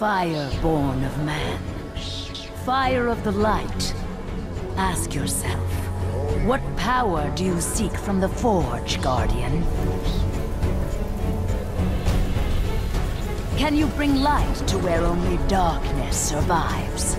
fire born of man. Fire of the light. Ask yourself, what power do you seek from the Forge, Guardian? Can you bring light to where only darkness survives?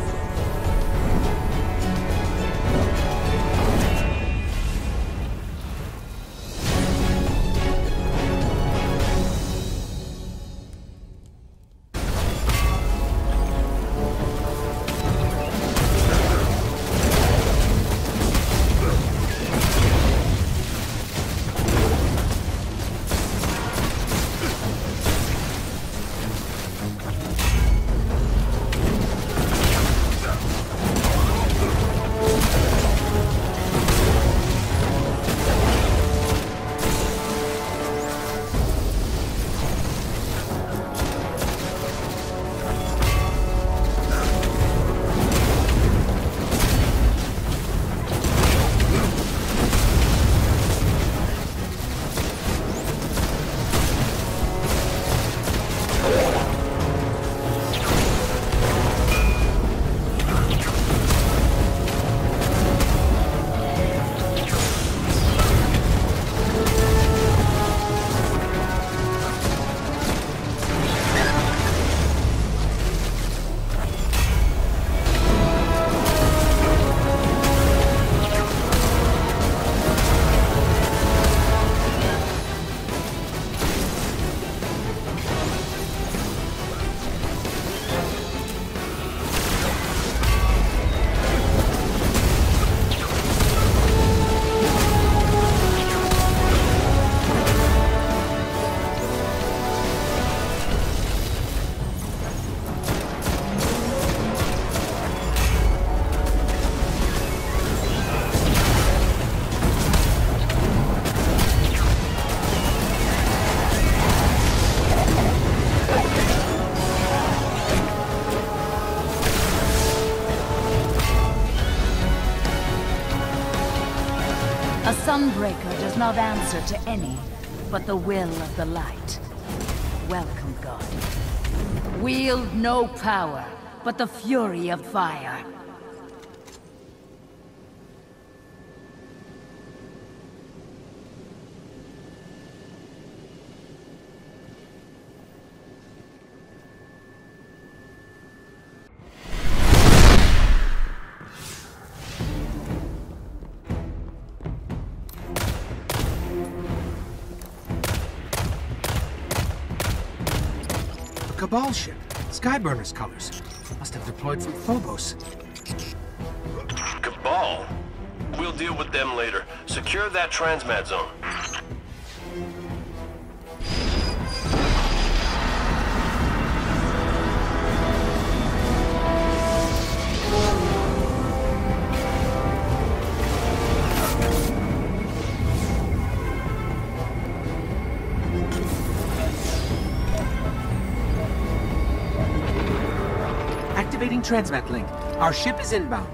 A Sunbreaker does not answer to any but the will of the light. Welcome, God. Wield no power but the fury of fire. Cabal ship. Skyburner's colors. Must have deployed from Phobos. Cabal? We'll deal with them later. Secure that transmat zone. Activating transmat link. Our ship is inbound.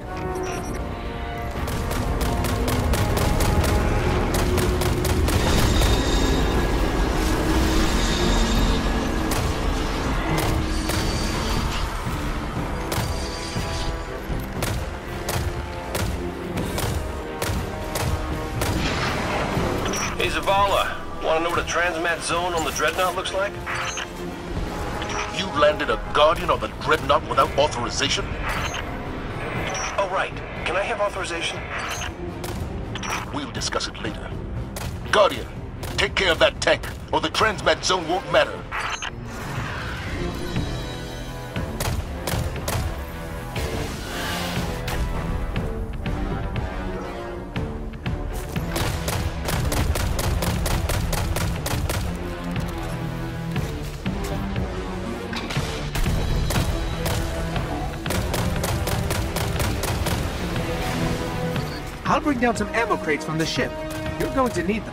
Hey Zavala, wanna know what a transmat zone on the Dreadnought looks like? You landed a Guardian on the Dreadnought without authorization? Oh right, can I have authorization? We'll discuss it later. Guardian, take care of that tank, or the transmat zone won't matter. I'll bring down some ammo crates from the ship. You're going to need them.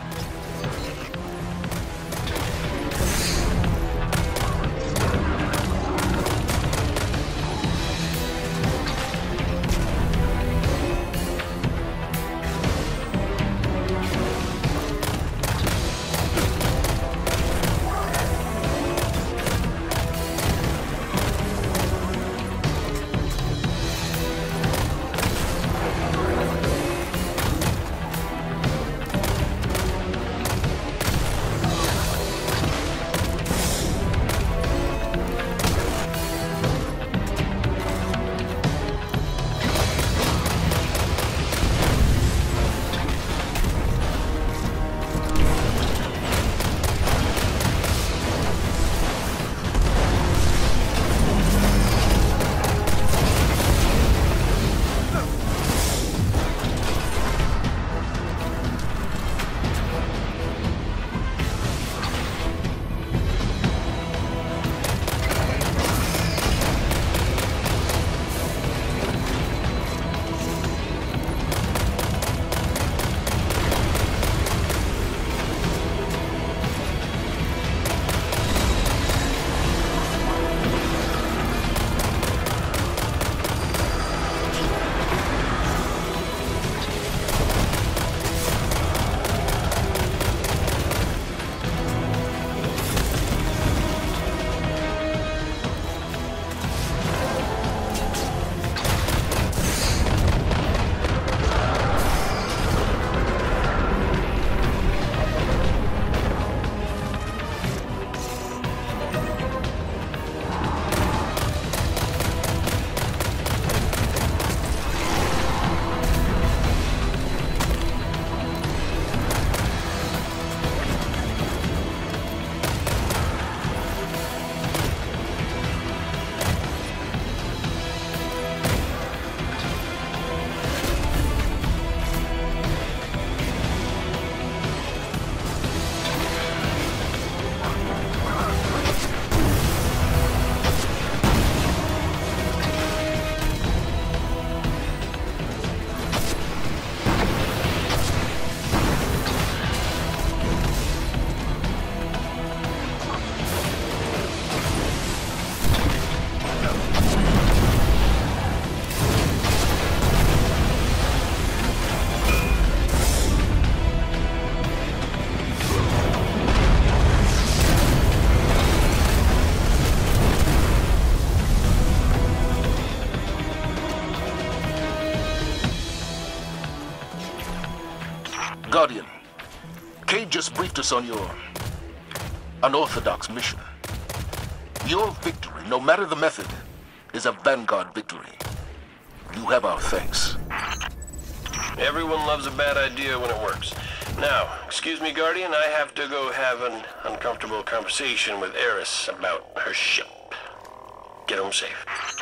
Guardian, Cade just briefed us on your unorthodox mission. Your victory, no matter the method, is a Vanguard victory. You have our thanks. Everyone loves a bad idea when it works. Now, excuse me, Guardian, I have to go have an uncomfortable conversation with Eris about her ship. Get home safe.